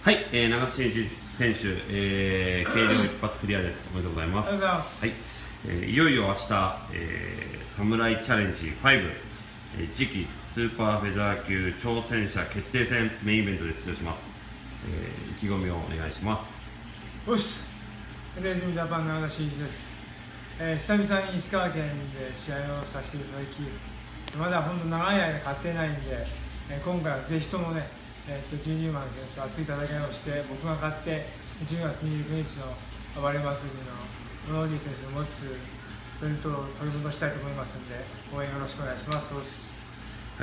はい、長瀬慎一選手、軽量一発クリアです。おめでとうございます。 ありがとうございます。 はい、いよいよ明日、サムライチャレンジ5、次期スーパーフェザー級挑戦者決定戦メインイベントで出場します。意気込みをお願いします。 よし、レーズンジャパンの長瀬慎一です。久々に石川県で試合をさせていただき、まだ本当長い間勝ってないんで、今回はぜひともね、ジン・ニューマン選手、熱い戦いをして、僕が勝って、10月29日の暴れ祭りのノーディ選手の持つベルトを取り戻したいと思いますので、応援よろしくお願いします。 はい、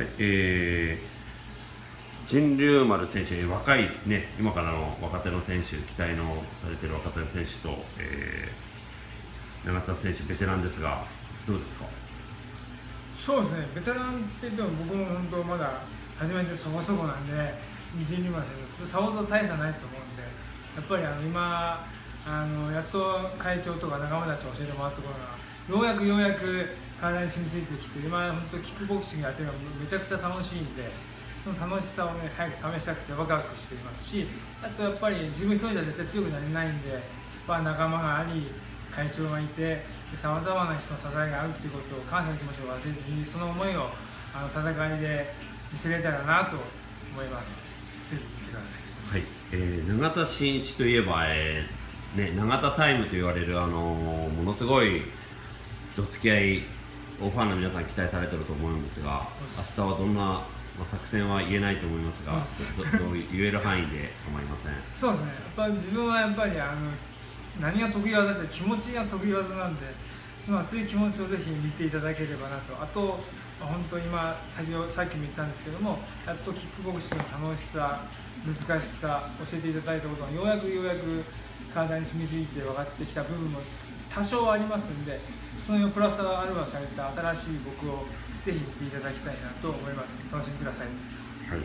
神龍丸選手、若い、ね、今からの若手の選手、期待のされている若手の選手と、永田選手、ベテランですが、どうですか？ そうですね、ベテランって言っても、僕も本当、まだ初めてそこそこなんで、神龍丸選手、さほど大差ないと思うんで、やっぱり今、やっと会長とか仲間たちに教えてもらったところが、ようやく体に染みついてきて、今、本当、キックボクシングやってるのがめちゃくちゃ楽しいんで、その楽しさをね、早く試したくてワクワクしていますし、あとやっぱり自分一人じゃ絶対強くなれないんで、仲間があり、会長がいて、さまざまな人の支えがあるということを感謝の気持ちを忘れずに、その思いを戦いで見せれたらなと思います。ぜひ見てください。はい、永田慎一といえば、永田タイムと言われるものすごいどつき合いをファンの皆さん期待されてると思うんですが、明日はどんな、作戦は言えないと思いますが、どう言える範囲で構いません。 そうですね、自分はやっぱり何が得意技って気持ちが得意技なんで、その熱い気持ちをぜひ見ていただければなと。あと本当今さっきも言ったんですけども、やっとキックボクシングの楽しさ、難しさ教えていただいたことがようやく体に染みついて分かってきた部分も多少ありますんで、そのプラスアルファされた新しい僕をぜひ見ていただきたいなと思います。楽しみください。 はい、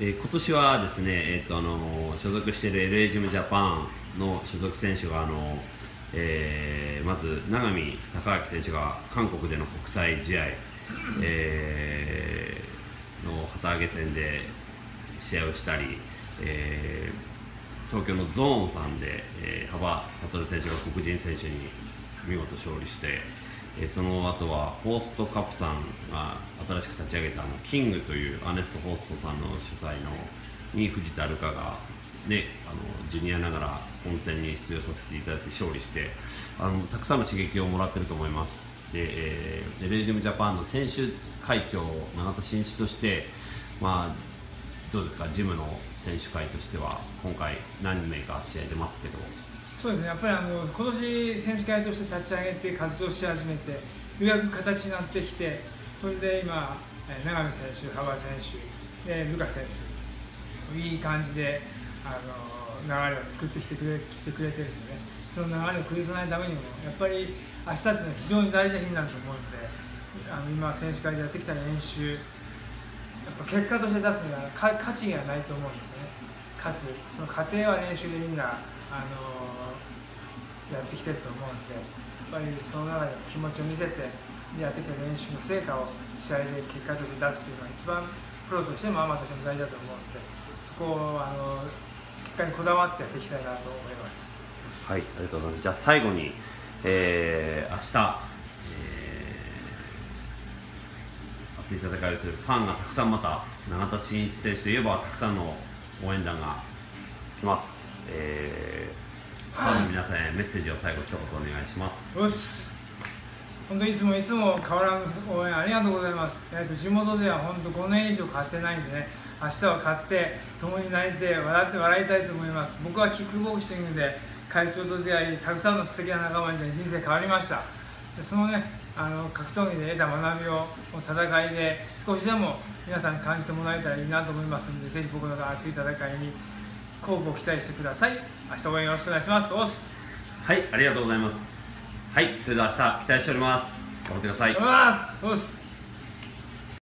今年はですね、所属している LA ジムジャパンの所属選手がまず永見孝明選手が韓国での国際試合、の旗揚げ戦で試合をしたり、東京のゾーンさんで、幅悟選手が黒人選手に見事勝利して、その後はホーストカップさんが新しく立ち上げたキングというアネストホーストさんの主催のに藤田瑠香が、ね、ジュニアながら本戦に出場させていただいて勝利して、たくさんの刺激をもらっていると思います。で、レジムジャパンの選手会長永田慎一として、どうですか、ジムの選手会としては今回何名か試合出ますけど。 そうですね、やっぱり今年選手会として立ち上げて活動し始めて、ようやく形になってきて、それで今永見選手、幅選手でルカ選手、いい感じで流れを作ってきてくれてるんでね、その流れを崩さないためにもやっぱり明日っていうのは非常に大事な日になると思うので、今選手会でやってきた練習、やっぱ結果として出すには価値がないと思うんですよね。かつその過程は練習でみんなやってきてると思うんで、やっぱりその中で気持ちを見せてやってきた練習の成果を試合で結果として出すというのが一番プロとしてもアマとしても大事だと思うので、そこを結果にこだわってやっていきたいなと思います。 はい、ありがとうございます。じゃあ最後に、明日、熱い戦いをするファンがたくさん、また永田慎一選手といえばたくさんの応援団が来ます。ファンの皆さんへメッセージを最後一言お願いします。 よし、本当いつも変わらぬ応援ありがとうございます。地元では本当5年以上勝ってないんでね、明日は勝って共に泣いて笑いたいと思います。僕はキックボクシングで会長と出会い、たくさんの素敵な仲間に人生変わりました。でそのね、格闘技で得た学びを戦いで少しでも皆さんに感じてもらえたらいいなと思いますので、ぜひ僕の熱い戦いに交互期待してください。明日応援よろしくお願いします。 はい、ありがとうございます。はい、それでは明日期待しております。頑張ってください。 おはようございます。